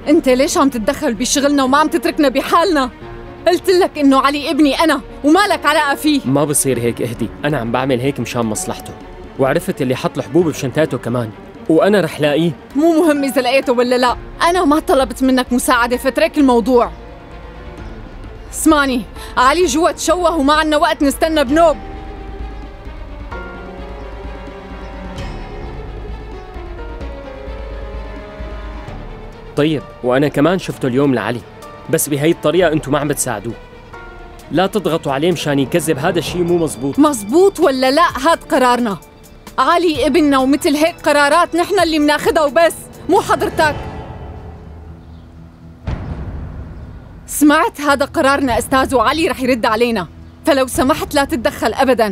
انت ليش عم تتدخل بشغلنا وما عم تتركنا بحالنا؟ قلت لك انه علي ابني انا وما لك علاقه فيه. ما بصير هيك، اهدي. انا عم بعمل هيك مشان مصلحته، وعرفت اللي حط الحبوب بشنطاته كمان، وانا رح لاقيه. مو مهم اذا لقيته ولا لا، انا ما طلبت منك مساعده فترك الموضوع. اسمعني، علي جوا تشوه وما عنا وقت نستنى بنوب. طيب، وانا كمان شفته اليوم لعلي، بس بهي الطريقه انتم ما عم بتساعدوه. لا تضغطوا عليه مشان يكذب، هذا الشيء مو مزبوط. مزبوط ولا لا، هاد قرارنا. علي ابننا ومثل هيك قرارات نحن اللي مناخدها وبس، مو حضرتك. سمعت؟ هذا قرارنا استاذ، وعلي رح يرد علينا، فلو سمحت لا تتدخل ابدا.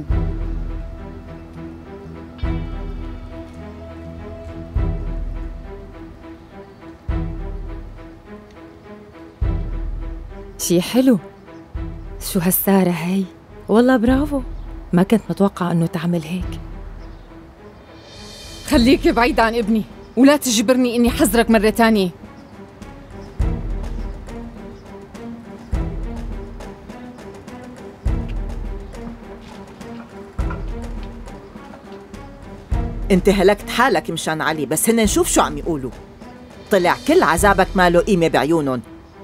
شي حلو. شو هالسارة هي؟ والله برافو، ما كنت متوقعة انه تعمل هيك. خليك بعيد عن ابني ولا تجبرني اني حذرك مرة تانية. انت هلكت حالك مشان علي، بس هن شوف شو عم يقولوا. طلع كل عذابك ما له قيمة بعيونهم.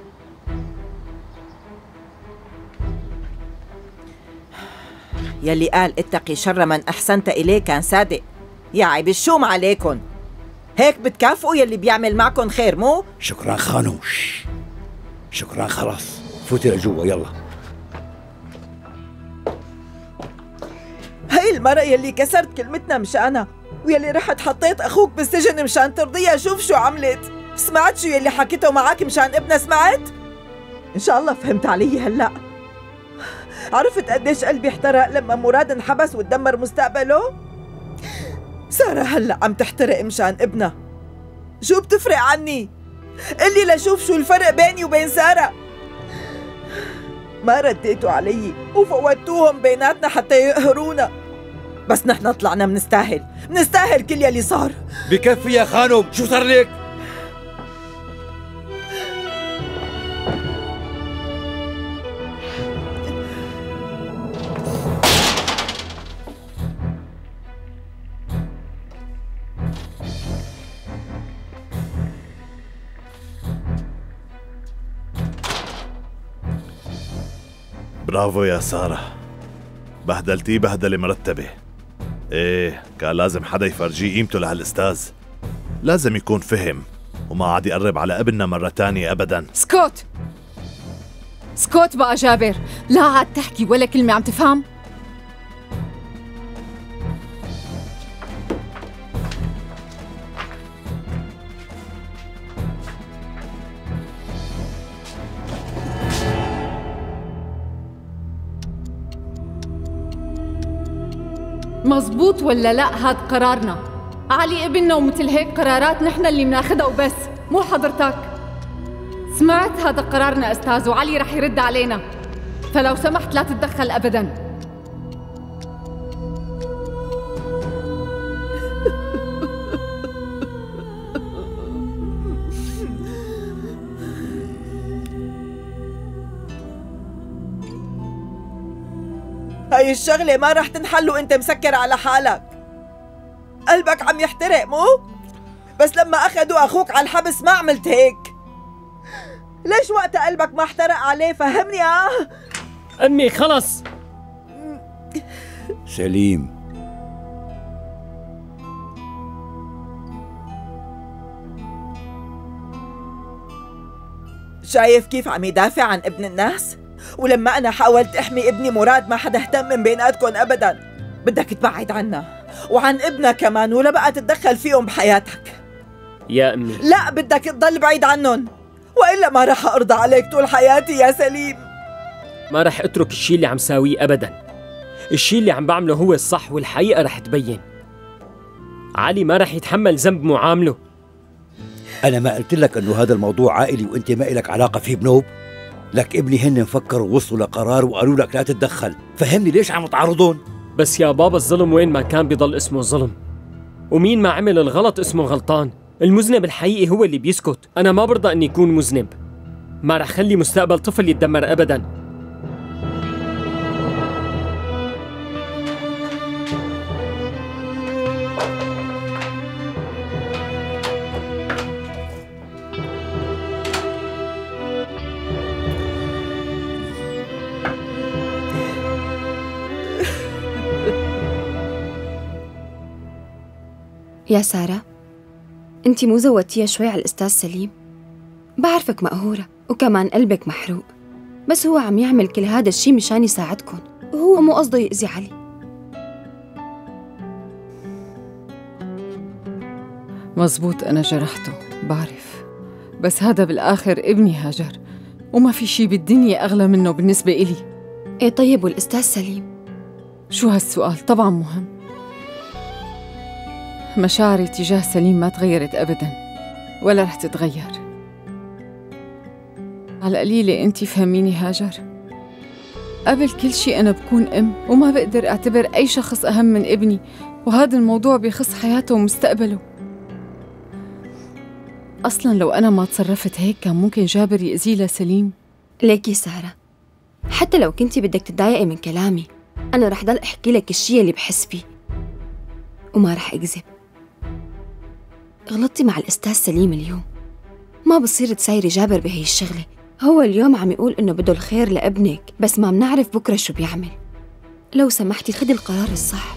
يلي قال اتقي شر من أحسنت إليه كان صادق. يا عيب الشوم عليكن، هيك بتكافئوا يلي بيعمل معكن خير مو؟ شكرا خانوش، شكرا. خلاص فوتي لجوا يلا. هاي المرة يلي كسرت كلمتنا مشانها، ويلي رحت حطيت أخوك بالسجن مشان ترضيها، شوف شو عملت. سمعت شو يلي حكيته معك مشان ابنها؟ سمعت؟ إن شاء الله فهمت علي هلأ. عرفت قديش قلبي احترق لما مراد انحبس وتدمر مستقبله؟ سارة هلأ عم تحترق مشان ابنها. شو بتفرق عني؟ قلي لشوف شو الفرق بيني وبين سارة. ما رديتوا علي وفوتوهم بيناتنا حتى يقهرونا، بس نحن طلعنا منستاهل كل يلي صار. بكفي يا خانم، شو صار لك؟ برافو يا سارة، بهدلتيه بهدلة مرتبة. ايه كان لازم حدا يفرجيه قيمته لهالاستاذ، لازم يكون فهم وما عاد يقرب على ابننا مرة تانية ابدا. اسكت اسكت بقى جابر، لا عاد تحكي ولا كلمة، عم تفهم؟ مزبوط ولا لا؟ هاد قرارنا. علي ابننا ومثل هيك قرارات نحن اللي مناخدها وبس، مو حضرتك. سمعت؟ هذا قرارنا استاذ، وعلي رح يرد علينا، فلو سمحت لا تتدخل ابدا. هاي الشغلة ما رح تنحل وانت مسكر على حالك. قلبك عم يحترق مو؟ بس لما اخذوا اخوك على الحبس ما عملت هيك. ليش وقت قلبك ما احترق عليه؟ فهمني. أمي خلص. سليم، شايف كيف عم يدافع عن ابن الناس؟ ولما أنا حاولت أحمي ابني مراد ما حدا اهتم من بيناتكم أبداً. بدك تبعد عنا وعن ابنها كمان، ولا بقى تتدخل فيهم بحياتك. يا أمي لا، بدك تضل بعيد عنهم، وإلا ما رح أرضى عليك طول حياتي يا سليم. ما رح أترك الشيء اللي عم ساويه أبداً. الشيء اللي عم بعمله هو الصح، والحقيقة رح تبين. علي ما رح يتحمل ذنب معامله. أنا ما قلت لك إنه هذا الموضوع عائلي وأنت ما إلك علاقة فيه بنوب؟ لك ابني هن فكروا ووصلوا لقرار وقالوا لك لا تتدخل، فهمني ليش عم تعارضون؟ بس يا بابا الظلم وين ما كان بيضل اسمه ظلم، ومين ما عمل الغلط اسمه غلطان. المذنب الحقيقي هو اللي بيسكت. أنا ما برضى إني أكون مذنب. ما رح خلي مستقبل طفل يتدمر أبداً. يا سارة، انتي مو زودتيها شوي على الأستاذ سليم؟ بعرفك مقهورة وكمان قلبك محروق، بس هو عم يعمل كل هذا الشي مشان يساعدكن، وهو مو قصده يأذي علي. مزبوط، أنا جرحته بعرف، بس هذا بالآخر ابني هاجر، وما في شي بالدنيا أغلى منه بالنسبة إلي. ايه طيب، والأستاذ سليم؟ شو هالسؤال؟ طبعاً مهم. مشاعري تجاه سليم ما تغيرت أبداً ولا رح تتغير. على القليلة أنتي فهميني هاجر، قبل كل شي أنا بكون أم، وما بقدر أعتبر أي شخص أهم من ابني، وهذا الموضوع بيخص حياته ومستقبله. أصلاً لو أنا ما تصرفت هيك كان ممكن جابر يأذيه لسليم. ليكي سارة، حتى لو كنتي بدك تتضايقي من كلامي، أنا رح ضل أحكي لك الشي اللي بحس فيه وما رح أكذب. غلطتي مع الأستاذ سليم اليوم، ما بصير تسايري جابر بهي الشغلة. هو اليوم عم يقول إنه بده الخير لابنك، بس ما بنعرف بكرة شو بيعمل. لو سمحتي خدي القرار الصح.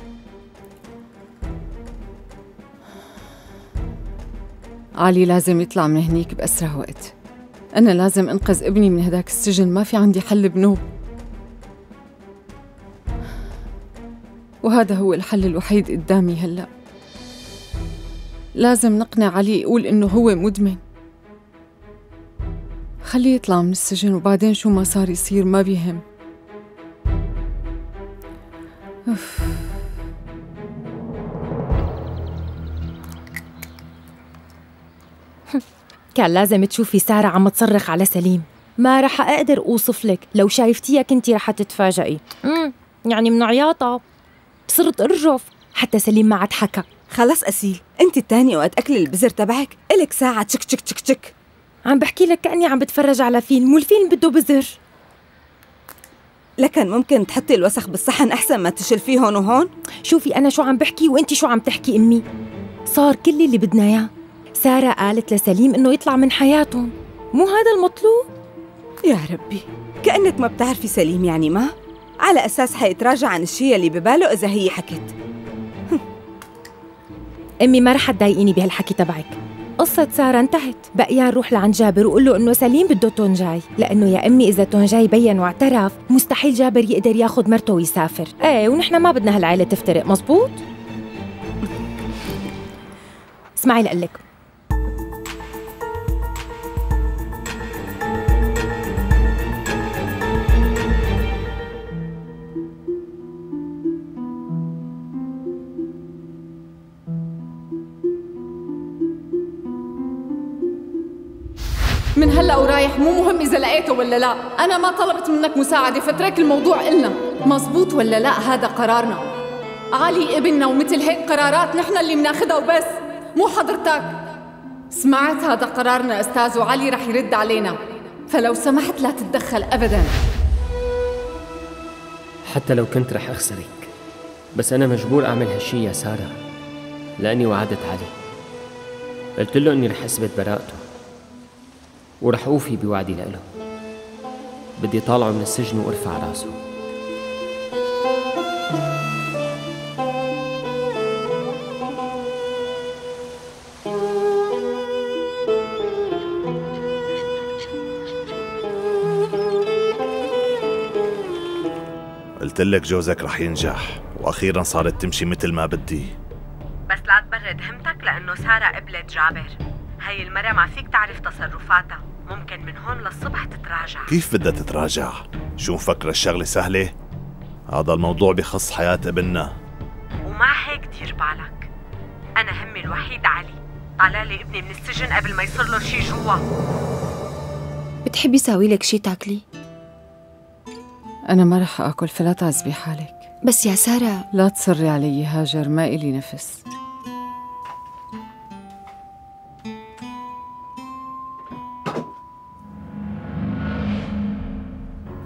علي لازم يطلع من هنيك بأسرع وقت. أنا لازم أنقذ ابني من هداك السجن، ما في عندي حل بنوب، وهذا هو الحل الوحيد قدامي هلأ. لازم نقنع علي يقول إنه هو مدمن. خليه يطلع من السجن وبعدين شو ما صار يصير ما بيهم. كان لازم تشوفي سارة عم تصرخ على سليم. ما رح أقدر أوصف لك، لو شايفتيها كنتي رح تتفاجئي. يعني من عياطة صرت أرجف، حتى سليم ما عاد حكى. خلص أسيل، أنت التانية وقت أكل البزر تبعك إلك ساعة تشك تشك تشك تشك. عم بحكي لك كأني عم بتفرج على فيلم، والفيلم بده بزر. لكن ممكن تحطي الوسخ بالصحن أحسن ما تشل فيه هون وهون. شوفي أنا شو عم بحكي وإنتي شو عم تحكي أمي. صار كل اللي بدنا إياه. سارة قالت لسليم إنه يطلع من حياتهم، مو هذا المطلوب؟ يا ربي، كأنك ما بتعرفي سليم يعني ما؟ على أساس حيتراجع عن الشيء اللي بباله إذا هي حكت. أمي ما رح تضايقيني بهالحكي تبعك. قصة سارة انتهت، بقيا نروح لعند جابر وقول له إنه سليم بده تونجاي، لأنه يا أمي إذا تونجاي بين واعترف مستحيل جابر يقدر ياخد مرته ويسافر. إيه، ونحن ما بدنا هالعيلة تفترق، مزبوط؟ اسمعي لقلك، من هلأ ورايح مو مهم إذا لقيته ولا لا. أنا ما طلبت منك مساعدة، فترك الموضوع إلنا. مزبوط ولا لا؟ هذا قرارنا. علي ابننا، ومثل هيك قرارات نحن اللي مناخدها وبس، مو حضرتك. سمعت؟ هذا قرارنا أستاذ، وعلي رح يرد علينا، فلو سمحت لا تتدخل أبداً. حتى لو كنت رح أخسرك، بس أنا مجبور أعمل هالشي يا سارة، لأني وعدت علي. قلت له إني رح أثبت براءته ورح أوفي بوعدي لإله. بدي طالعه من السجن وأرفع راسه. قلتلك جوزك رح ينجح، وأخيراً صارت تمشي مثل ما بدي. بس لا تبرد همتك، لأنه سارة قبلت جابر. هاي المرة ما فيك تعرف تصرفاتها، ممكن من هون للصبح تتراجع. كيف بدها تتراجع؟ شو مفكرة الشغلة سهلة؟ هذا الموضوع بخص حياة ابننا. ومع هيك دير بالك، أنا همي الوحيد علي. طالع لي ابني من السجن قبل ما يصير له شي جوا. بتحبي ساوي لك شي تاكلي؟ أنا ما رح آكل، فلا تعذبي حالك. بس يا سارة، لا تصري علي هاجر، ما إلي نفس.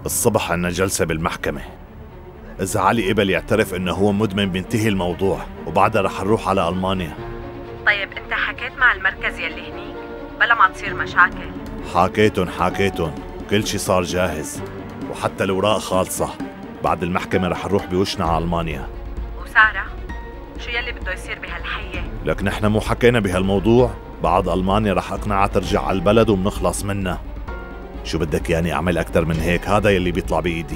الصبح عنا جلسة بالمحكمة. إذا علي قبل يعترف إنه هو مدمن بينتهي الموضوع، وبعدها رح نروح على ألمانيا. طيب انت حكيت مع المركز يلي هنيك بلا ما تصير مشاكل؟ حكيتن كل شي صار جاهز، وحتى الأوراق خالصة. بعد المحكمة رح نروح بوشنا على ألمانيا. وسارة شو يلي بده يصير بهالحية؟ لك نحن مو حكينا بهالموضوع؟ بعد ألمانيا رح أقنعها ترجع على البلد وبنخلص منها. شو بدك يعني أعمل أكتر من هيك؟ هذا يلي بيطلع بإيدي.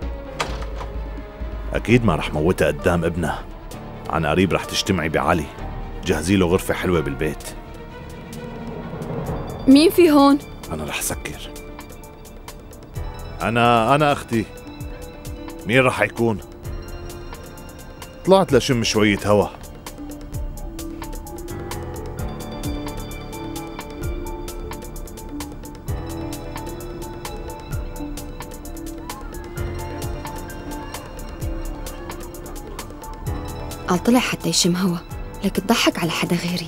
أكيد ما رح موتها قدام ابنها. عن قريب رح تجتمعي بعلي، جهزي له غرفة حلوة بالبيت. مين في هون؟ أنا رح سكر. أنا أختي. مين رح يكون؟ طلعت لشم شوية هوا. قال طلع حتى يشم هوا، لك تضحك على حدا غيري.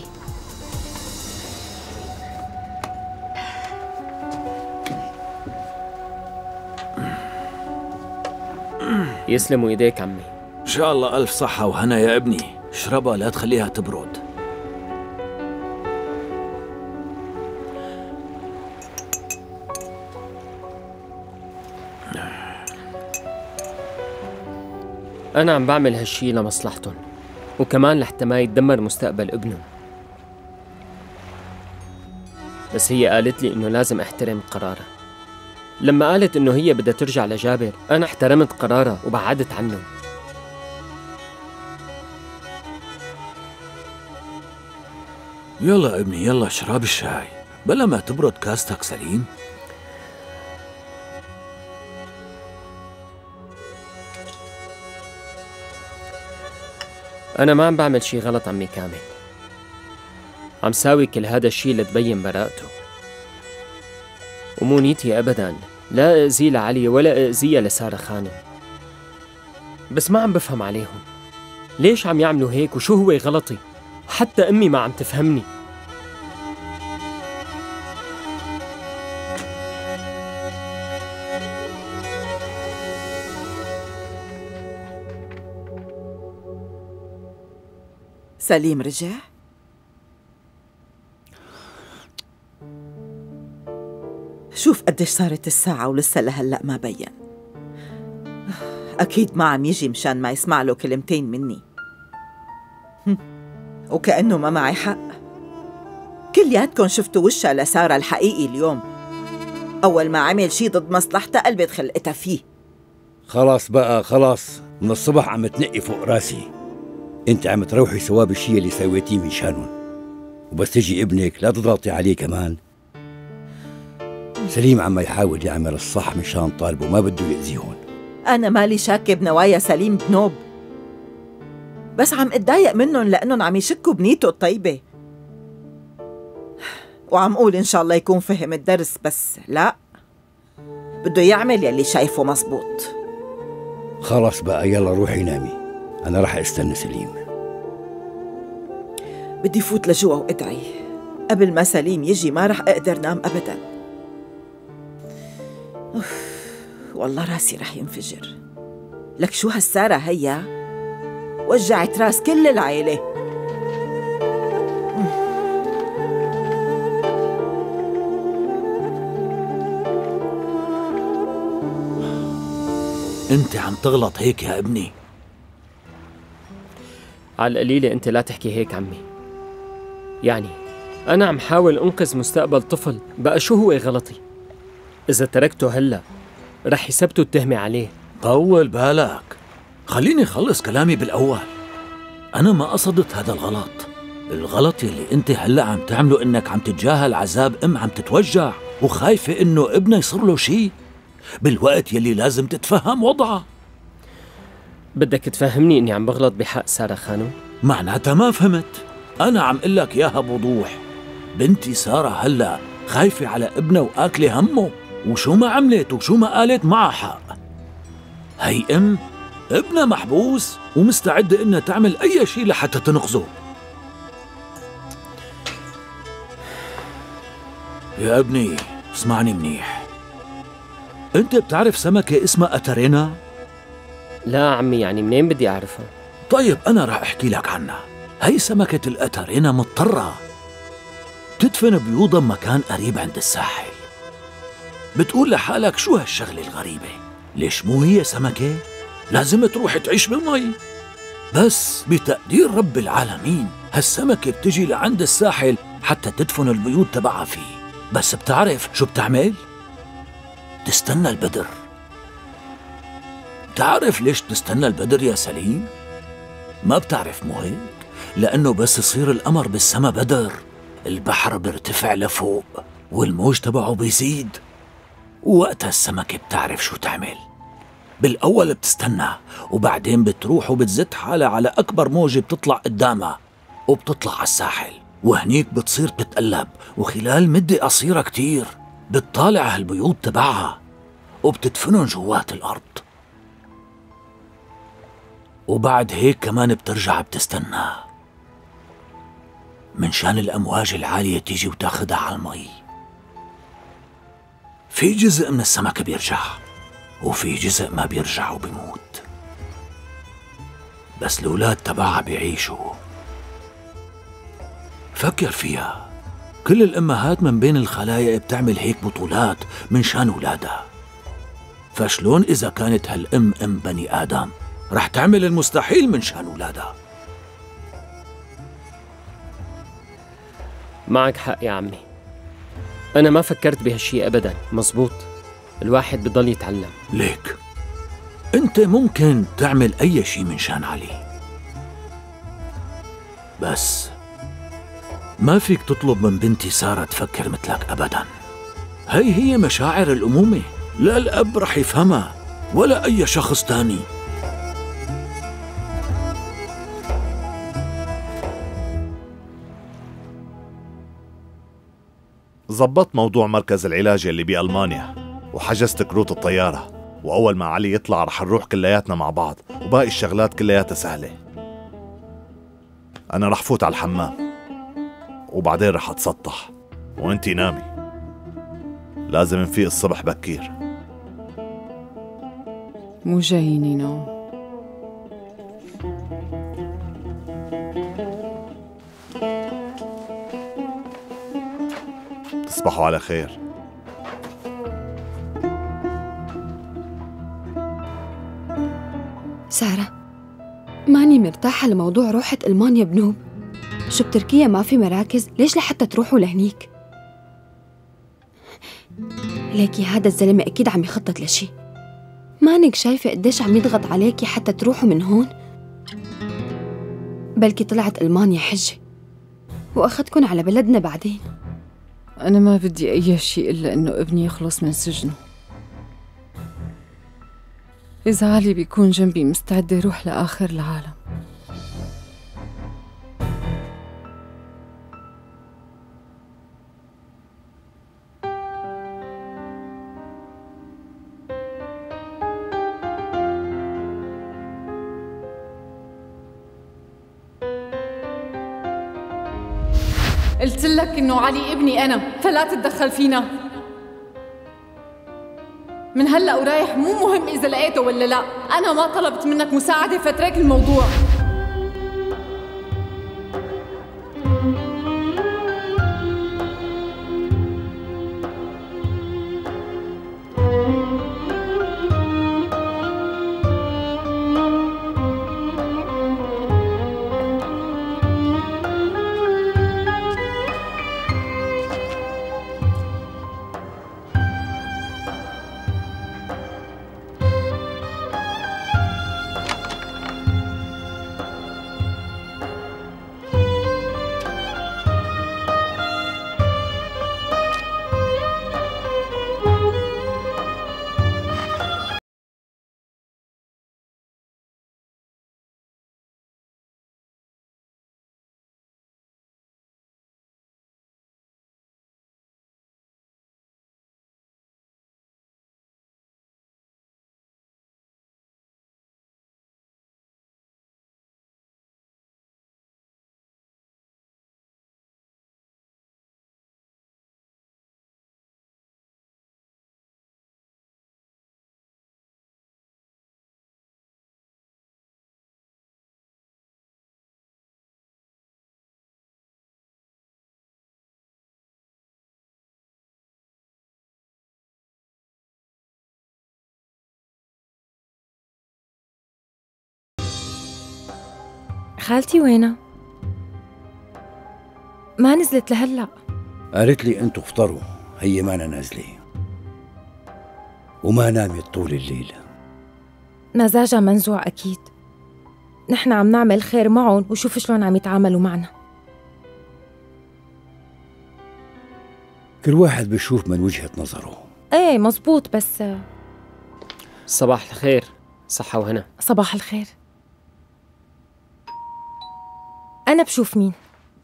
يسلموا ايديك عمي. إن شاء الله ألف صحة وهنا يا ابني، اشربها لا تخليها تبرد. أنا عم بعمل هالشي لمصلحتهم، وكمان لحتى ما يتدمر مستقبل ابنهم. بس هي قالت لي إنه لازم أحترم قرارها. لما قالت إنه هي بدها ترجع لجابر، أنا احترمت قرارها وبعدت عنه. يلا ابني يلا اشرب الشاي بلا ما تبرد كاستك. سليم أنا ما عم بعمل شي غلط عمي كامل، عم ساوي كل هذا الشي لتبين براءته، ومو نيتي أبداً لا أأذي لعلي ولا أأذيها لسارة خانم. بس ما عم بفهم عليهم ليش عم يعملوا هيك وشو هو غلطي. حتى أمي ما عم تفهمني. سليم رجع؟ شوف قديش صارت الساعة ولسه لهلأ ما بين. أكيد ما عم يجي مشان ما يسمع له كلمتين مني. وكأنه ما معي حق. كلياتكن شفتوا وشها لسارة الحقيقي اليوم. أول ما عمل شي ضد مصلحتها قلبت خلقتها فيه. خلاص بقى خلاص، من الصبح عم تنقي فوق راسي. انت عم تروحي ثواب الشيء اللي سويتيه من شانهم، وبس تجي ابنك لا تضغطي عليه كمان. سليم عم يحاول يعمل الصح مشان طالبه، ما بده يأذيهم. أنا مالي شاكة بنوايا سليم بنوب، بس عم اتضايق منهم لأنهم عم يشكوا بنيته الطيبة، وعم قول إن شاء الله يكون فهم الدرس، بس لا، بده يعمل يلي شايفه مزبوط. خلاص بقى يلا روحي نامي، أنا رح استنى سليم. بدي فوت لجوا وادعي قبل ما سليم يجي، ما رح أقدر نام أبداً. والله راسي رح ينفجر. لك شو هالسارة هيا وجعت راس كل العيلة. انت عم تغلط هيك يا ابني. على القليلة أنت لا تحكي هيك عمي. يعني أنا عم حاول أنقذ مستقبل طفل، بقى شو هو غلطي؟ إذا تركته هلأ رح يثبتوا التهمة عليه. طول بالك، خليني أخلص كلامي بالأول. أنا ما قصدت هذا الغلط. الغلط يلي أنت هلأ عم تعمله إنك عم تتجاهل عذاب عم تتوجع وخايفة إنه ابنها يصير له شيء، بالوقت يلي لازم تتفهم وضعه. بدك تفهمني إني عم بغلط بحق سارة خانم؟ معناتها ما فهمت. أنا عم قلك إياها بوضوح. بنتي سارة هلأ خايفة على ابنها وآكلة همه، وشو ما عملت وشو ما قالت معها حق. هي ابنها محبوس ومستعدة إنها تعمل أي شيء لحتى تنقذه. يا ابني اسمعني منيح، انت بتعرف سمكة اسمها أترينا؟ لا عمي، يعني منين بدي أعرفها؟ طيب أنا رح أحكي لك عنها. هي سمكة الأترينا مضطرة تدفن بيوضها بمكان قريب عند الساحل. بتقول لحالك شو هالشغلة الغريبة؟ ليش مو هي سمكة؟ لازم تروح تعيش بالمي. بس بتقدير رب العالمين هالسمكة بتجي لعند الساحل حتى تدفن البيوت تبعها فيه. بس بتعرف شو بتعمل؟ تستنى البدر. تعرف ليش تستنى البدر يا سليم؟ ما بتعرف مو هيك؟ لأنه بس يصير القمر بالسما بدر البحر بيرتفع لفوق والموج تبعه بيزيد، ووقتها السمكة بتعرف شو تعمل. بالأول بتستنى وبعدين بتروح وبتزت حالها على أكبر موجة بتطلع قدامها وبتطلع على الساحل، وهنيك بتصير تتقلب، وخلال مدة قصيرة كتير بتطالع هالبيوت تبعها وبتدفنن جوات الأرض. وبعد هيك كمان بترجع بتستنى من شان الأمواج العالية تيجي وتاخدها على المي. في جزء من السمكة بيرجع وفي جزء ما بيرجع وبيموت، بس الأولاد تبعها بيعيشوا. فكر فيها، كل الأمهات من بين الخلايا بتعمل هيك بطولات من شان أولادها، فشلون إذا كانت هالأم أم بني آدم رح تعمل المستحيل من شان أولادها؟ معك حق يا عمي، أنا ما فكرت بهالشي أبداً. مزبوط، الواحد بضل يتعلم. ليك أنت ممكن تعمل أي شي من شان علي، بس ما فيك تطلب من بنتي سارة تفكر مثلك أبداً. هي مشاعر الأمومة، لا الأب رح يفهمها ولا أي شخص تاني. زبطت موضوع مركز العلاج اللي بألمانيا وحجزت كروت الطيارة، وأول ما علي يطلع رح نروح كلياتنا مع بعض، وباقي الشغلات كلياتها سهلة. أنا رح فوت على الحمام وبعدين رح أتسطح وانتي نامي، لازم نفيق الصبح بكير. مو جاييني نوم. تصبحوا على خير. سارة، ماني مرتاحة لموضوع روحة ألمانيا بنوب. شو بتركيا ما في مراكز؟ ليش لحتى تروحوا لهنيك؟ ليكي هذا الزلمة أكيد عم يخطط لشي. مانك شايفة قديش عم يضغط عليكي حتى تروحوا من هون؟ بلكي طلعت ألمانيا حجة وأخذكن على بلدنا بعدين. أنا ما بدي أي شيء إلا إنه ابني يخلص من سجنه. إذا علي بيكون جنبي مستعدة أروح لآخر العالم. قلت لك إنه علي ابني أنا، فلا تتدخل فينا. من هلأ ورايح مو مهم إذا لقيته ولا لا، أنا ما طلبت منك مساعدة فترك الموضوع. خالتي وينها؟ ما نزلت لهلأ. قالت لي انتوا افطروا، هي مانا نازلة وما نامت طول الليل. مزاجها منزوع أكيد. نحن عم نعمل خير معهم وشوف شلون عم يتعاملوا معنا. كل واحد بيشوف من وجهة نظره. ايه مزبوط، بس صباح الخير. صحة وهنا. صباح الخير. أنا بشوف مين.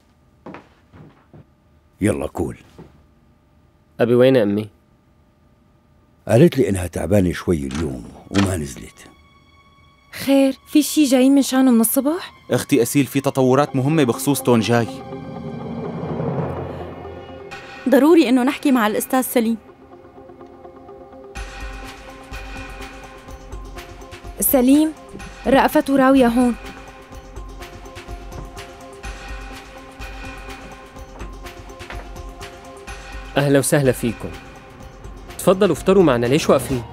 يلا كول. أبي وين أمي؟ قالت لي إنها تعبانة شوي اليوم وما نزلت. خير، في شي جاي من شانه من الصبح؟ اختي أسيل، في تطورات مهمة بخصوص تونجاي. ضروري إنه نحكي مع الأستاذ سليم. سليم، رأفت وراوية هون. أهلا وسهلا فيكم. تفضلوا افطروا معنا، ليش واقفين؟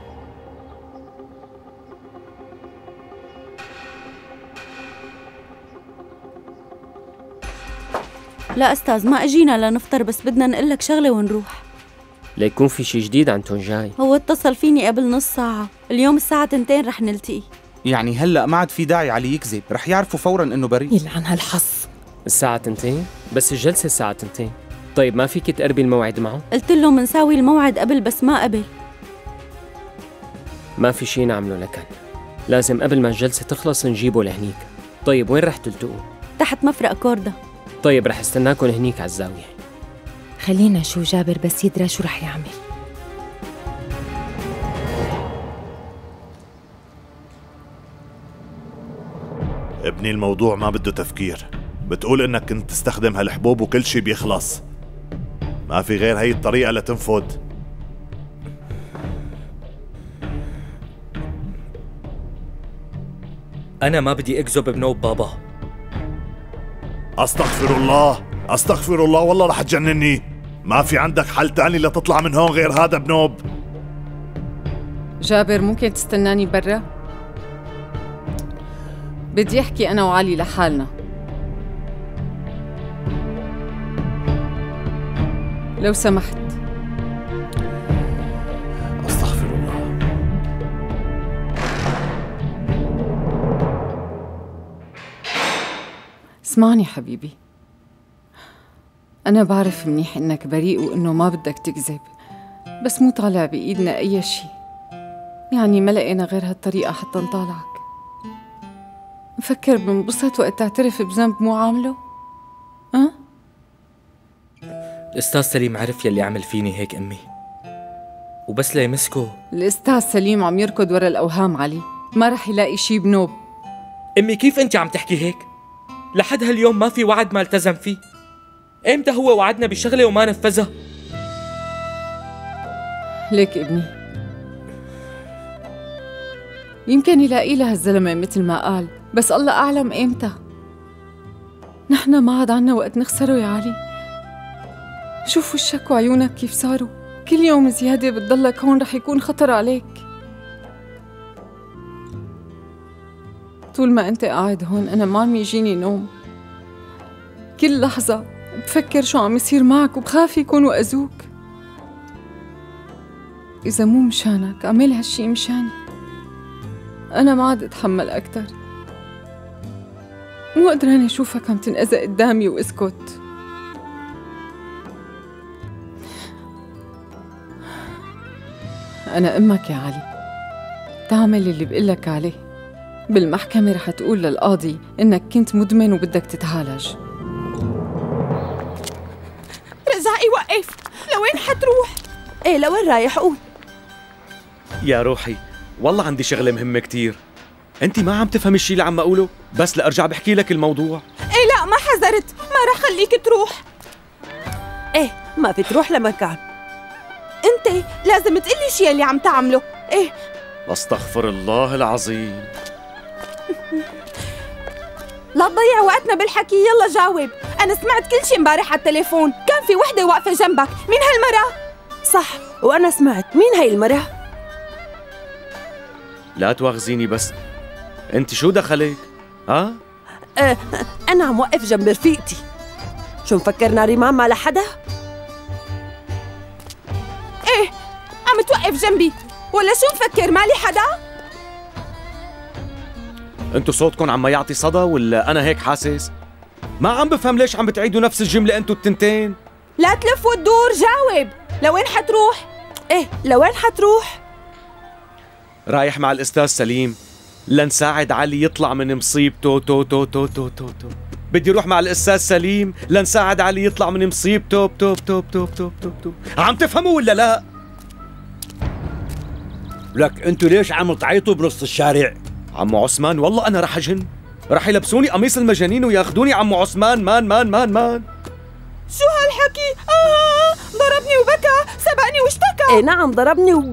لا أستاذ، ما أجينا لنفطر، بس بدنا نقول لك شغلة ونروح. ليكون في شي جديد عن تونجاي. هو اتصل فيني قبل نص ساعة، اليوم الساعة 2 رح نلتقي. يعني هلأ ما عاد في داعي علي يكذب، رح يعرفوا فوراً إنه بريء. يلعن هالحظ. الساعة 2؟ بس الجلسة الساعة 2. طيب ما فيك تقربي الموعد معه؟ قلت له منساوي الموعد قبل، بس ما قبل. ما في شي نعمله لكن لازم قبل ما الجلسة تخلص نجيبه لهنيك. طيب وين رح تلتقوا؟ تحت مفرق كوردا. طيب رح استناكم هنيك على الزاوية. خلينا نشوف جابر بس يدرى شو رح يعمل. ابني الموضوع ما بده تفكير. بتقول انك كنت تستخدم هالحبوب وكل شي بيخلص. ما في غير هي الطريقة لتنفذ. أنا ما بدي أكذب بنوب بابا. استغفر الله، استغفر الله، والله رح تجنني. ما في عندك حل تاني لتطلع من هون غير هذا بنوب. جابر ممكن تستناني برا؟ بدي احكي أنا وعلي لحالنا. لو سمحت. استغفر الله. اسمعني حبيبي، أنا بعرف منيح إنك بريء وإنه ما بدك تكذب، بس مو طالع بإيدنا أي شي. يعني ما لقينا غير هالطريقة حتى نطالعك. مفكر بنبسط وقت تعترف بذنب مو عامله؟ أه؟ الأستاذ سليم عرف يلي عمل فيني هيك أمي، وبس ليمسكه. الأستاذ سليم عم يركض ورا الأوهام علي، ما رح يلاقي شي بنوب. أمي كيف أنت عم تحكي هيك؟ لحد هاليوم ما في وعد ما التزم فيه. إمتى هو وعدنا بشغلة وما نفذها؟ ليك ابني، يمكن يلاقي لها الزلمة مثل ما قال، بس الله أعلم إمتى. نحن ما عاد عنا وقت نخسره يا علي. شوف وشك وعيونك كيف صاروا، كل يوم زيادة بتضلك هون رح يكون خطر عليك. طول ما أنت قاعد هون أنا ما عم يجيني نوم. كل لحظة بفكر شو عم يصير معك وبخاف يكونوا أذوك. إذا مو مشانك اعمل هالشي مشاني. أنا ما عاد أتحمل أكتر. مو قدرانة أشوفك عم تنأذى قدامي واسكت. أنا أمك يا علي، تعمل اللي بقلك عليه. بالمحكمة رح تقول للقاضي إنك كنت مدمن وبدك تتعالج. رزاقي وقف، لوين حتروح؟ ايه لوين رايح؟ قول. يا روحي والله عندي شغلة مهمة كتير. انت ما عم تفهم الشي اللي عم اقوله، بس لأرجع بحكي لك الموضوع. ايه لا ما حذرت، ما رح خليك تروح. ايه ما في تروح لمكان. انت لازم تقلي شي اللي عم تعمله. ايه استغفر الله العظيم. لا تضيع وقتنا بالحكي، يلا جاوب. انا سمعت كل شي امبارح على التليفون، كان في وحده واقفه جنبك. مين هالمرة؟ صح، وانا سمعت. مين هاي المرة؟ لا تواخذيني بس انت شو دخلك؟ ها؟ أنا عم وقف جنب رفيقتي. شو مفكر ناريمان ما لحدا؟ إيه عم توقف جنبي ولا شو مفكر مالي حدا؟ انتو صوتكم عم يعطي صدى ولا أنا هيك حاسس؟ ما عم بفهم ليش عم بتعيدوا نفس الجملة انتو التنتين. لا تلف وتدور، جاوب. لوين حتروح؟ إيه لوين حتروح؟ رايح مع الأستاذ سليم لنساعد علي يطلع من مصيبته. بدي اروح مع الأستاذ سليم لنساعد علي يطلع من مصيبته. عم تفهموا ولا لا؟ لك انتوا ليش عم تعيطوا بنص الشارع؟ عمو عثمان والله انا رح اجن، رح يلبسوني قميص المجانين وياخذوني عمو عثمان. مان شو هالحكي؟ ضربني وبكى، سبقني واشتكى. إيه نعم ضربني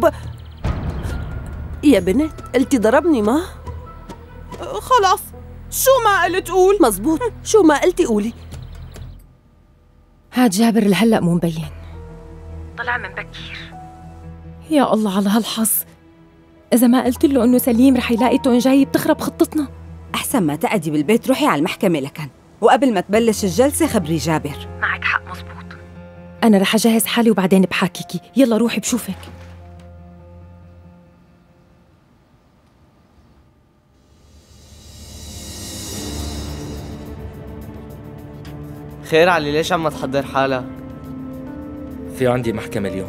يا بنت قلتي ضربني ما؟ خلاص شو ما قلت قول. مزبوط، شو ما قلتي قولي. هاد جابر لهلأ مو مبين، طلع من بكير. يا الله على هالحظ. إذا ما قلت له إنه سليم رح يلاقي تونجاي بتخرب خطتنا. أحسن ما تقعدي بالبيت، روحي على المحكمة لكن، وقبل ما تبلش الجلسة خبري جابر. معك حق مزبوط. أنا رح أجهز حالي وبعدين بحاكيكي. يلا روحي بشوفك. خير علي، ليش عم تحضر حالك؟ في عندي محكمة اليوم.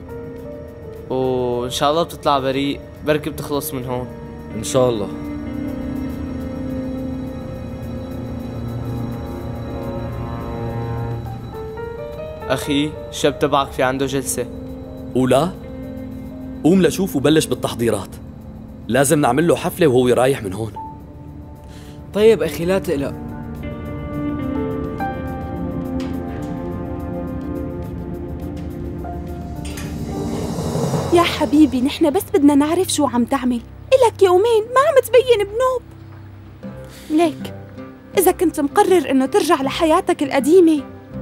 وإن شاء الله بتطلع بريء، بركي بتخلص من هون. إن شاء الله. أخي الشاب تبعك في عنده جلسة. ولا؟ قوم لشوف وبلش بالتحضيرات. لازم نعمل له حفلة وهو رايح من هون. طيب أخي لا تقلق. يا حبيبي نحن بس بدنا نعرف شو عم تعمل. إلك يومين ما عم تبين بنوب. ليك إذا كنت مقرر إنه ترجع لحياتك القديمة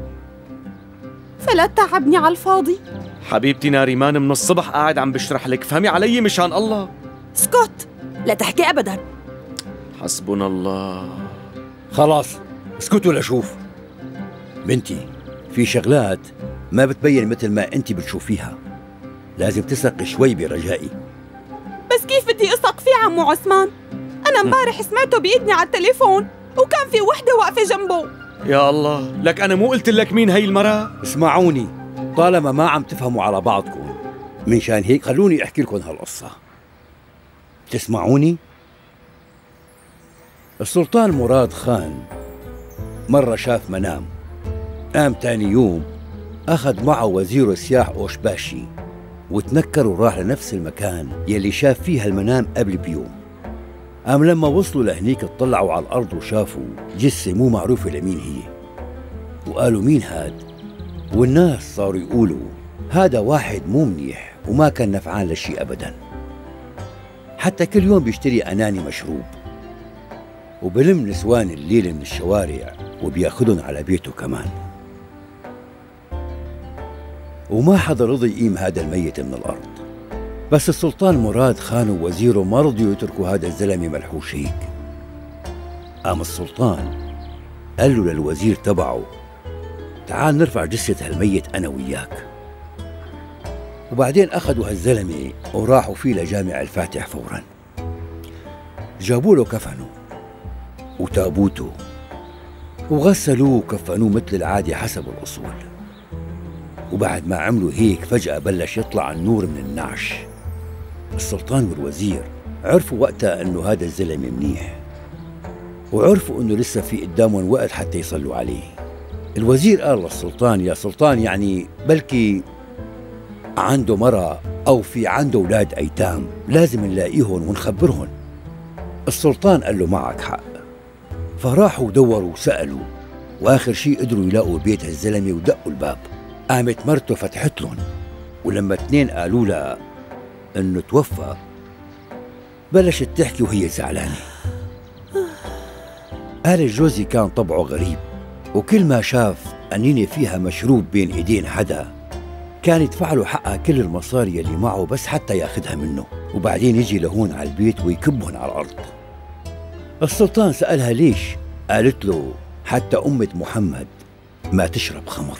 فلا تتعبني على الفاضي. حبيبتي ناريمان من الصبح قاعد عم بشرح لك، فهمي علي مشان الله. اسكت، لا تحكي أبدا. حسبنا الله. خلاص اسكتوا لشوف. بنتي في شغلات ما بتبين مثل ما انت بتشوفيها، لازم تثق شوي برجائي. بس كيف بدي أثق فيه عمو عثمان؟ أنا امبارح سمعته بإيدني على التليفون وكان في وحدة واقفة جنبه. يا الله، لك أنا مو قلت لك مين هي المرأة؟ اسمعوني، طالما ما عم تفهموا على بعضكم منشان هيك خلوني أحكي لكم هالقصة. تسمعوني؟ السلطان مراد خان مرة شاف منام، قام تاني يوم أخذ معه وزير السياح أوشباشي وتنكر وراح لنفس المكان يلي شاف فيها المنام قبل بيوم. قام لما وصلوا لهنيك اطلعوا على الأرض وشافوا جثة مو معروفة لمين هي، وقالوا مين هاد؟ والناس صاروا يقولوا هذا واحد مو منيح وما كان نفعان لشي أبدا، حتى كل يوم بيشتري أناني مشروب وبلم نسوان الليل من الشوارع وبياخدن على بيته كمان، وما حدا رضي يقيم هذا الميت من الأرض. بس السلطان مراد خان ووزيره ما رضيوا يتركوا هذا الزلمة ملحوش هيك. قام السلطان قال له للوزير تبعه تعال نرفع جثة هالميت أنا وياك. وبعدين أخذوا هالزلمة وراحوا فيه لجامع الفاتح فوراً. جابوا له كفنه وتابوته وغسلوه وكفنوه مثل العادة حسب الأصول. وبعد ما عملوا هيك فجأة بلش يطلع النور من النعش. السلطان والوزير عرفوا وقتها أنه هذا الزلمة منيح، وعرفوا أنه لسه في قدامهم وقت حتى يصلوا عليه. الوزير قال للسلطان يا سلطان يعني بلكي عنده مرة أو في عنده أولاد أيتام لازم نلاقيهم ونخبرهم. السلطان قال له معك حق. فراحوا دوروا وسألوا، وآخر شيء قدروا يلاقوا بيت هالزلمة ودقوا الباب. قامت مرته فتحت لهم، ولما اثنين قالوا لها انه توفى بلشت تحكي وهي زعلانه. قال جوزي كان طبعه غريب، وكل ما شاف أنينة فيها مشروب بين ايدين حدا كان يدفع له حقها كل المصاري اللي معه بس حتى ياخذها منه، وبعدين يجي لهون على البيت ويكبهم على الارض. السلطان سألها ليش؟ قالت له حتى أمة محمد ما تشرب خمر،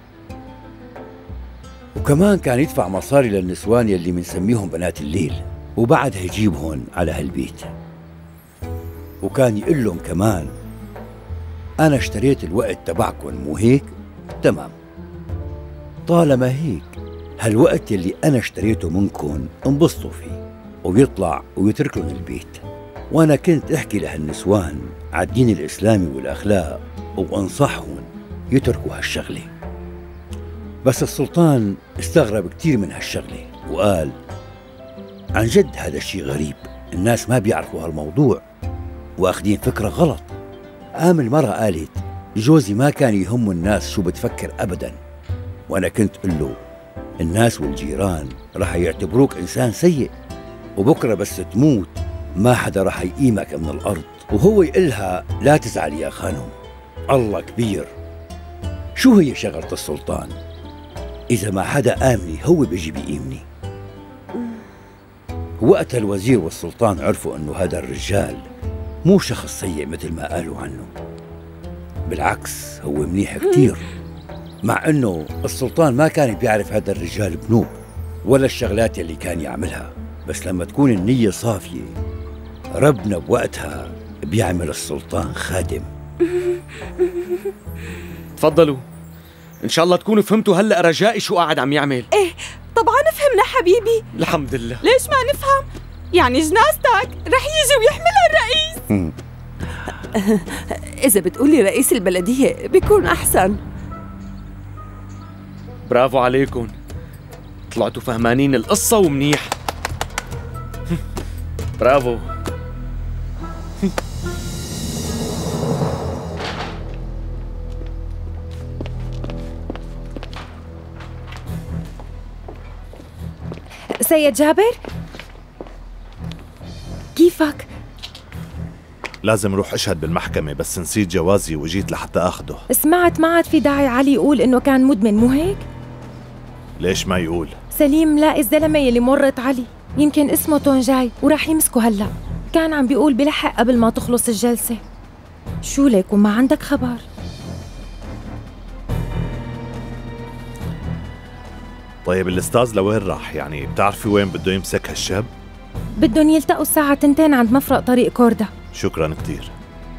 وكمان كان يدفع مصاري للنسوان يلي منسميهم بنات الليل، وبعدها يجيبهم على هالبيت. وكان يقول لهم كمان أنا اشتريت الوقت تبعكم، مو هيك؟ تمام، طالما هيك هالوقت يلي أنا اشتريته منكم انبسطوا فيه، ويطلع ويترك لهم البيت. وأنا كنت أحكي لهالنسوان على الدين الإسلامي والأخلاق وأنصحهم يتركوا هالشغلة. بس السلطان استغرب كتير من هالشغلة وقال عن جد هذا الشيء غريب، الناس ما بيعرفوا هالموضوع واخدين فكرة غلط. قام المرأة قالت جوزي ما كان يهم الناس شو بتفكر أبدا، وأنا كنت قل له الناس والجيران رح يعتبروك إنسان سيء، وبكرة بس تموت ما حدا رح يقيمك من الأرض. وهو يقلها لا تزعل يا خانم، الله كبير، شو هي شغلة السلطان؟ إذا ما حدا آمني هو بيجي بيقيمني. وقتها الوزير والسلطان عرفوا أنه هذا الرجال مو شخص سيء مثل ما قالوا عنه، بالعكس هو منيح كتير، مع أنه السلطان ما كان بيعرف هذا الرجال بنوب ولا الشغلات اللي كان يعملها. بس لما تكون النية صافية ربنا بوقتها بيعمل السلطان خادم. تفضلوا، إن شاء الله تكونوا فهمتوا هلأ رجائي شو قاعد عم يعمل. إيه طبعا فهمنا حبيبي. الحمد لله. ليش ما نفهم؟ يعني جنازتك رح يجي ويحملها الرئيس. إذا بتقولي رئيس البلدية بيكون أحسن. برافو عليكم، طلعتوا فهمانين القصة ومنيح. برافو. سيد جابر، كيفك؟ لازم روح اشهد بالمحكمة، بس نسيت جوازي وجيت لحتى اخده. سمعت ما عاد في داعي علي يقول انه كان مدمن، مو هيك؟ ليش ما يقول؟ سليم لاقي الزلمة يلي مرت علي، يمكن اسمه تونجاي وراح يمسكه هلا. كان عم بيقول بلحق قبل ما تخلص الجلسة. شو لك وما عندك خبر؟ طيب الأستاذ لوين راح؟ يعني بتعرفي وين بده يمسك هالشاب؟ بدهم يلتقوا الساعة 2 عند مفرق طريق كوردا. شكراً كتير.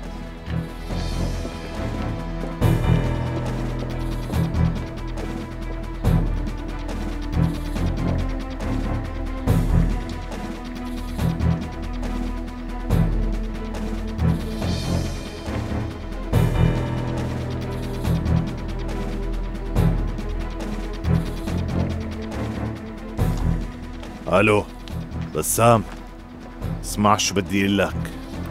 الو بسام، اسمع شو بدي اقول لك.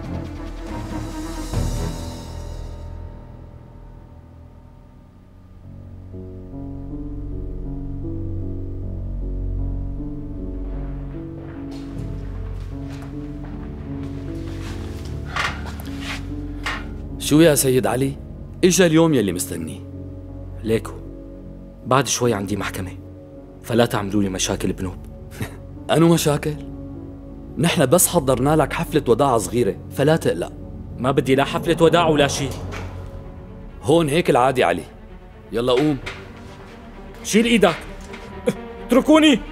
شو يا سيد علي؟ اجا اليوم يلي مستنيه. ليكو بعد شوي عندي محكمة، فلا تعملوا لي مشاكل بنوب. أنو مشاكل؟ نحن بس حضرنا لك حفلة وداع صغيرة، فلا تقلق. ما بدي لا حفلة وداع ولا شيء. هون هيك العادي علي. يلا قوم. شيل ايدك، اتركوني.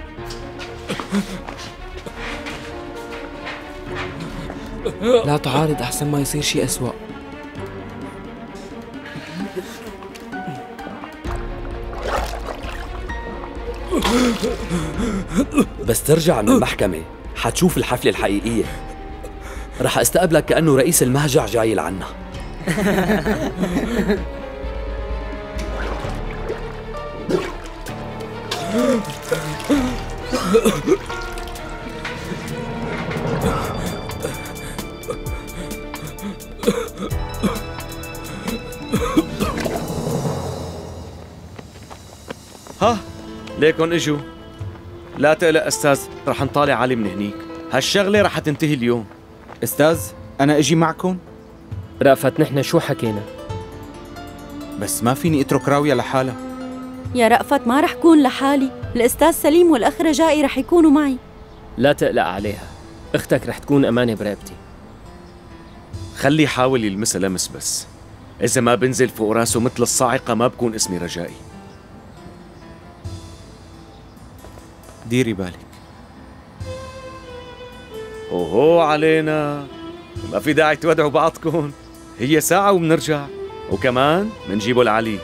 لا تعارض أحسن ما يصير شيء أسوأ. بس ترجع من المحكمة حتشوف الحفلة الحقيقية. رح استقبلك كأنه رئيس المهجع جاي لعنا. ها ليكن اجوا. لا تقلق استاذ، رح نطالع علي من هنيك. هالشغلة رح تنتهي اليوم. استاذ أنا أجي معكم؟ رأفت نحن شو حكينا؟ بس ما فيني أترك راوية لحالها. يا رأفت ما رح كون لحالي، الأستاذ سليم والأخ رجائي رح يكونوا معي. لا تقلق عليها، أختك رح تكون أمانة برقبتي. خلي يحاول يلمسها لمس بس. إذا ما بنزل فوق راسه مثل الصاعقة ما بكون اسمي رجائي. ديري بالك. اوهو علينا، ما في داعي تودعوا بعضكم، هي ساعة وبنرجع، وكمان منجيبه لعلي.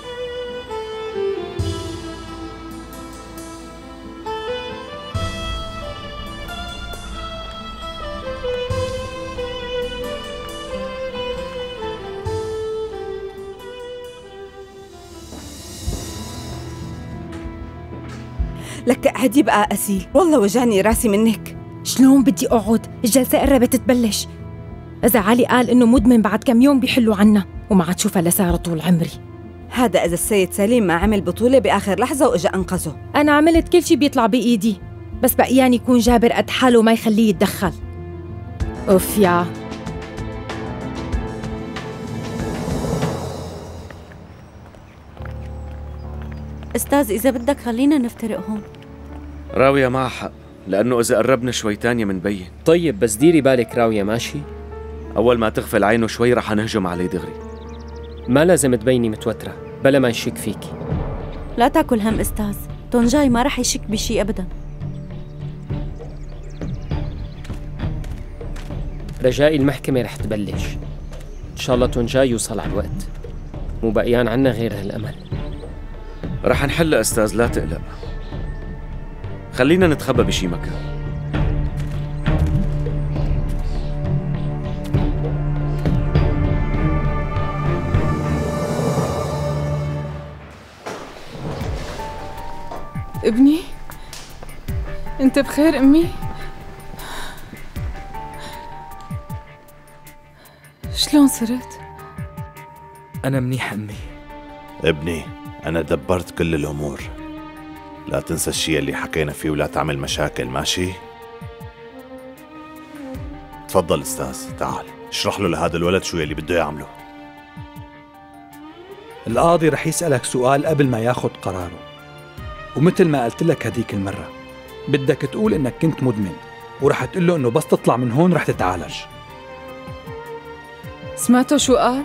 لك قعدي بقى أسيل، والله وجعني راسي منك. شلون بدي أقعد؟ الجلسة قربت تبلش. إذا علي قال إنه مدمن بعد كم يوم بيحلوا عنا وما عاد شوفها لسارة طول عمري. هذا إذا السيد سليم ما عمل بطولة بآخر لحظة وإجا أنقذه. أنا عملت كل شي بيطلع بإيدي، بس بقيان يكون جابر قد حاله وما يخليه يتدخل. أوف يا أستاذ إذا بدك خلينا نفترق هون. راوية معها حق، لأنه إذا قربنا شوي تانية منبين. طيب بس ديري بالك راوية، ماشي؟ أول ما تغفل عينه شوي رح نهجم عليه دغري. ما لازم تبيني متوترة بلا ما يشك فيكي. لا تاكل هم أستاذ، تونجاي ما رح يشك بشي أبدا. رجائي المحكمة رح تبلش، إن شاء الله تونجاي يوصل على الوقت، مو بقيان عنا غير هالأمل. رح نحل أستاذ، لا تقلق. خلينا نتخبى بشي مكان. ابني انت بخير امي؟ شلون صرت؟ أنا منيح أمي. ابني أنا دبرت كل الأمور، لا تنسى الشيء اللي حكينا فيه ولا تعمل مشاكل، ماشي؟ تفضل أستاذ، تعال اشرح له لهذا الولد شو اللي بده يعمله. القاضي رح يسألك سؤال قبل ما ياخد قراره، ومثل ما قلت لك هديك المرة بدك تقول إنك كنت مدمن، ورح تقول له إنه بس تطلع من هون رح تتعالج. سمعتوا شو قال؟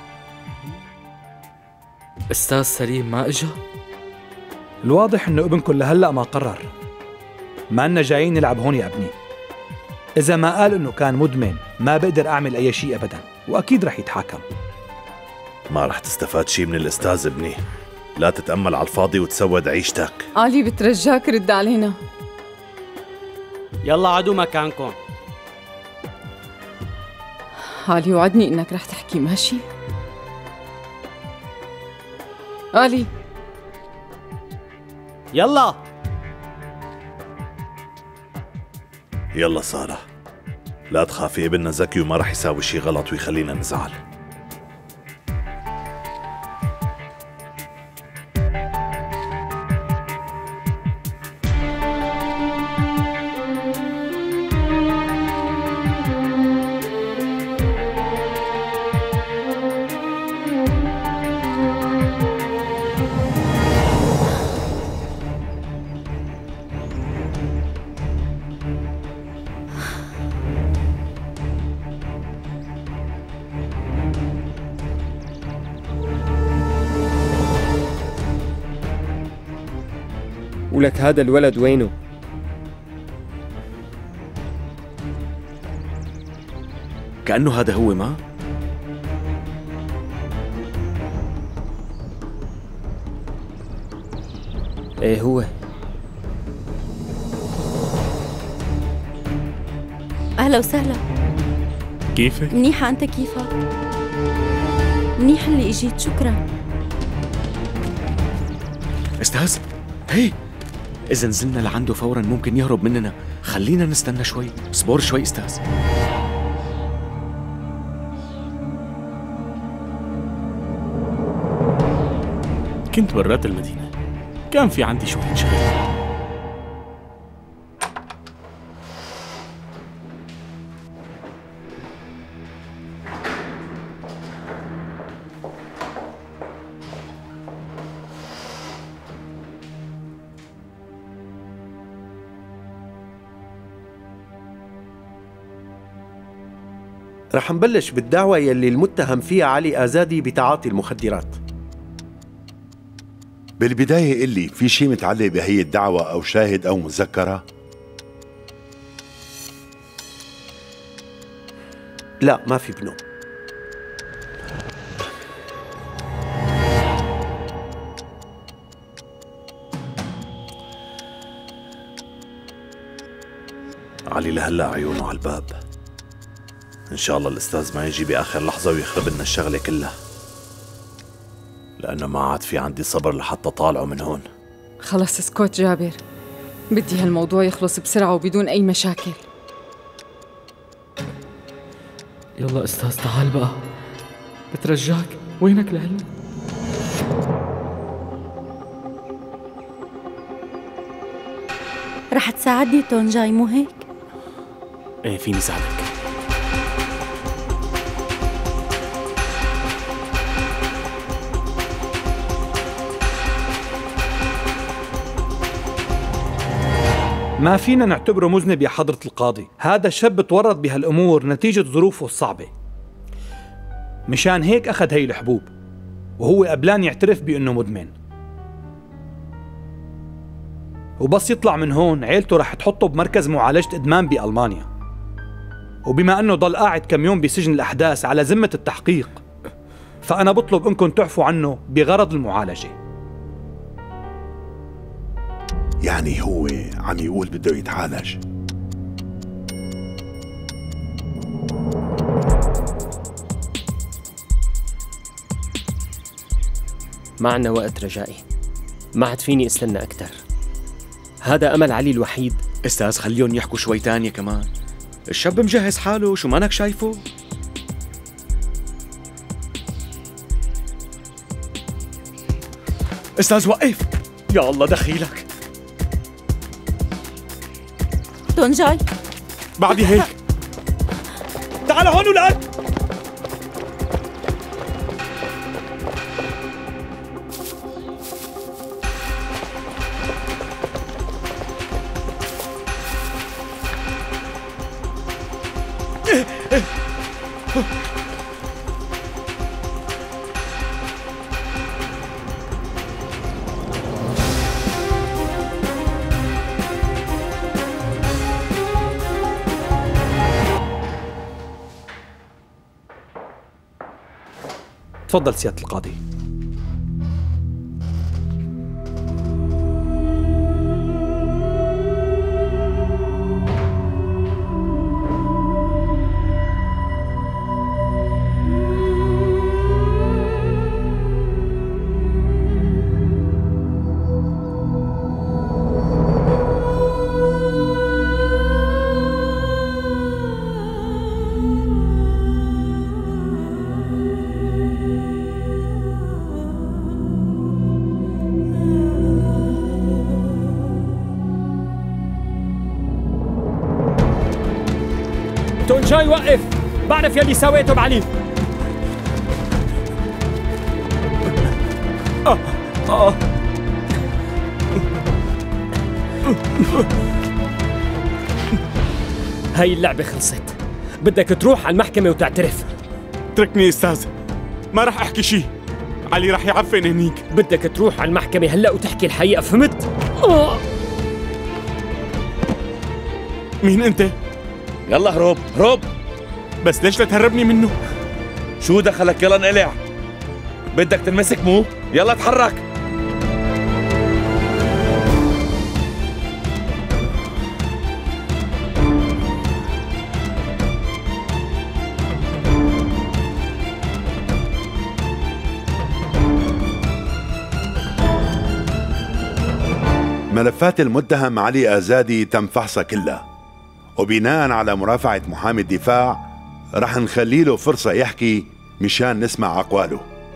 أستاذ سليم ما إجا؟ الواضح إنه ابنكم لهلأ ما قرر. ما لنا جايين نلعب هون يا ابني. إذا ما قال إنه كان مدمن ما بقدر أعمل أي شيء أبدا، وأكيد رح يتحاكم. ما رح تستفاد شيء من الأستاذ ابني، لا تتأمل على الفاضي وتسود عيشتك. علي بترجاك رد علينا. يلا عدوا مكانكم. علي وعدني انك رح تحكي، ماشي؟ علي يلا يلا سارة، لا تخافي، ابننا ذكي وما رح يساوي شيء غلط ويخلينا نزعل. ولك هذا الولد وينه؟ كأنه هذا هو. ما ايه هو. أهلا وسهلا. كيفك؟ منيحة، أنت كيفك؟ منيح اللي إجيت، شكرا. أستاذ، هي إذا نزلنا لعنده فورا ممكن يهرب مننا، خلينا نستنى شوي، اصبر شوي أستاذ. كنت برات المدينة، كان في عندي شوية شغل. رح نبلش بالدعوة يلي المتهم فيها علي آزادي بتعاطي المخدرات. بالبداية قل لي، في شيء متعلق بهي الدعوة أو شاهد أو مذكرة؟ لا، ما في بنوب. علي لهلا عيونه على الباب. إن شاء الله الأستاذ ما يجي بآخر لحظة ويخرب لنا الشغلة كلها، لأنه ما عاد في عندي صبر لحتى طالعه من هون. خلص اسكت جابر، بدي هالموضوع يخلص بسرعة وبدون أي مشاكل. يلا أستاذ تعال بقى، بترجاك، وينك لهلا؟ رح تساعدني تونجاي مو هيك؟ ايه فيني ساعدك. ما فينا نعتبره مذنب يا حضرة القاضي، هذا الشاب تورط بهالأمور نتيجة ظروفه الصعبة، مشان هيك أخذ هي الحبوب، وهو قبلان يعترف بأنه مدمن. وبس يطلع من هون عيلته رح تحطه بمركز معالجة إدمان بألمانيا، وبما أنه ضل قاعد كم يوم بسجن الأحداث على ذمة التحقيق، فأنا بطلب أنكم تعفوا عنه بغرض المعالجة. يعني هو عم يقول بده يتعالج؟ ما عنا وقت رجائي، ما عاد فيني استنى أكتر. هذا أمل علي الوحيد. أستاذ خليهم يحكوا شوي تانية كمان، الشاب مجهز حاله، شو مانك شايفه؟ أستاذ وقف، يا الله دخيلك. تونجاي بعدي هيك، تعال هون ولاد. تفضل سيادة القاضي. تونجاي وقف، بعرف يلي سويته بعلي. هاي اللعبة خلصت، بدك تروح على المحكمة وتعترف. اتركني استاذ، ما رح احكي شيء، علي رح يعفن هنيك. بدك تروح على المحكمة هلا وتحكي الحقيقة، فهمت؟ مين انت؟ يلا هروب هروب. بس ليش لتهربني منه؟ شو دخلك؟ يلا انقلع. بدك تنمسك مو؟ يلا تحرك. ملفات المتهم علي آزادي تم فحصها كلها، وبناء على مرافعة محامي الدفاع رح نخلي له فرصة يحكي مشان نسمع أقواله.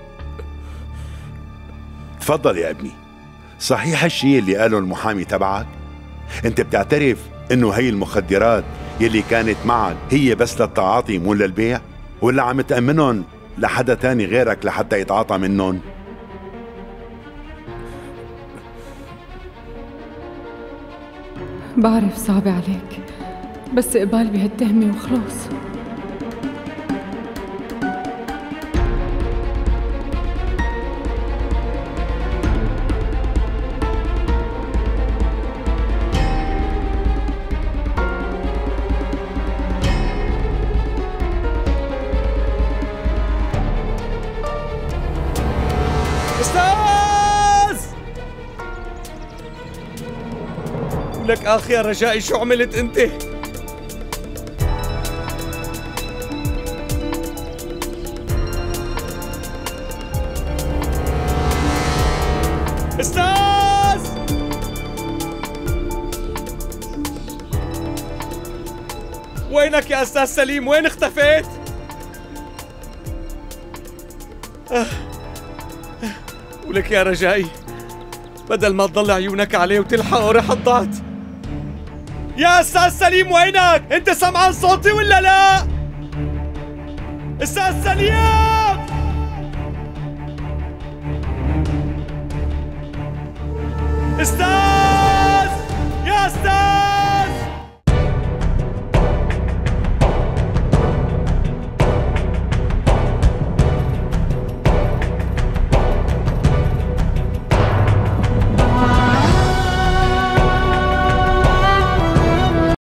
تفضل يا ابني، صحيح الشيء اللي قاله المحامي تبعك؟ انت بتعترف انه هي المخدرات يلي كانت معك هي بس للتعاطي مو للبيع؟ ولا عم تأمنهم لحدا تاني غيرك لحتى يتعاطى منهم؟ بعرف صعب عليك، بس اقبال بهالتهمة وخلص. ولك اخ يا رجائي شو عملت انت؟ استاذ! وينك يا استاذ سليم؟ وين اختفيت؟ ولك يا رجائي بدل ما تضل عيونك عليه وتلحقه رحت ضعت. يا استاذ سليم وينك؟ انت سمعان صوتي ولا لا؟ استاذ سليم! استاذ!